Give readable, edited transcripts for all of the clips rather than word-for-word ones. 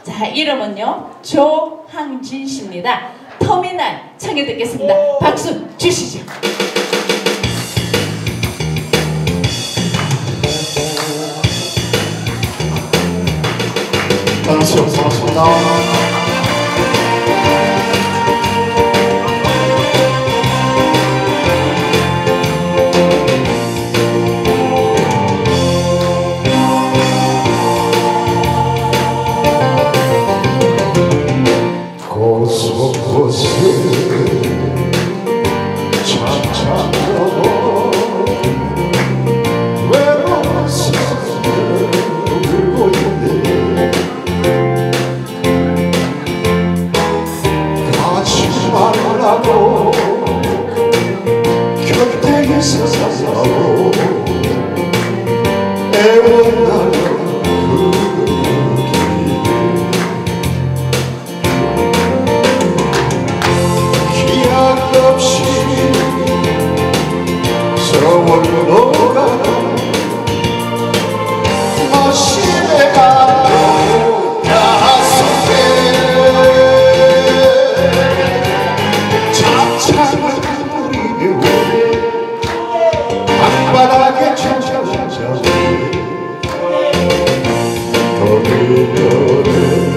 자, 이름은요 조항진 씨입니다. 터미널 청해 듣겠습니다. 박수 주시죠. 반갑습니다. 곳곳에 찬찬하고 외로운 사랑을 울고 있네. 가지 말라고 곁에서 살라고 애원하는 없이 서울로 녹아가 마시에 가도 가슴에 찬찬한 우리 배우에 방바닥에 천천히 거기 너를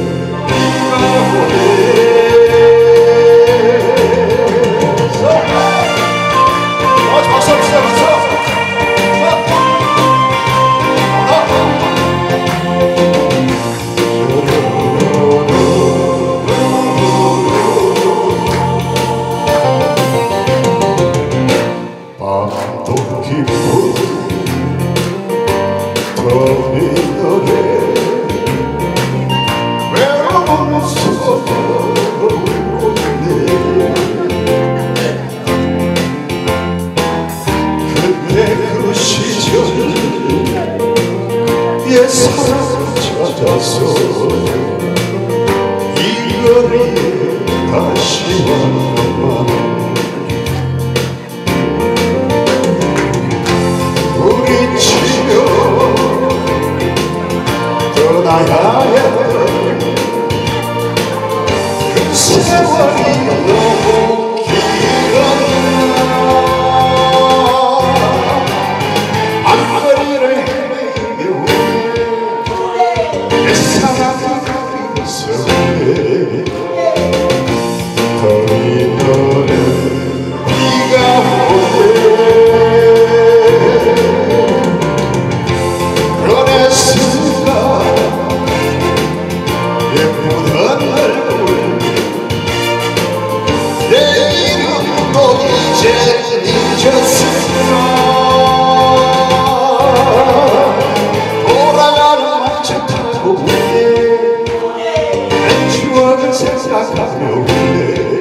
밤도 깊고 터미널에 외로운 소리가 울고 있네. 그때 그 시절 옛 사랑을 찾아서 이 거리에 다시 왔구만. 우리 치료 떠나야 해. 그 세월이 너무 길었나. 앞거리를 헤매며 내 사랑이 있었네. 터미널에 비가 오네. 돌아가는 마차 타고 내 추억을 생각하며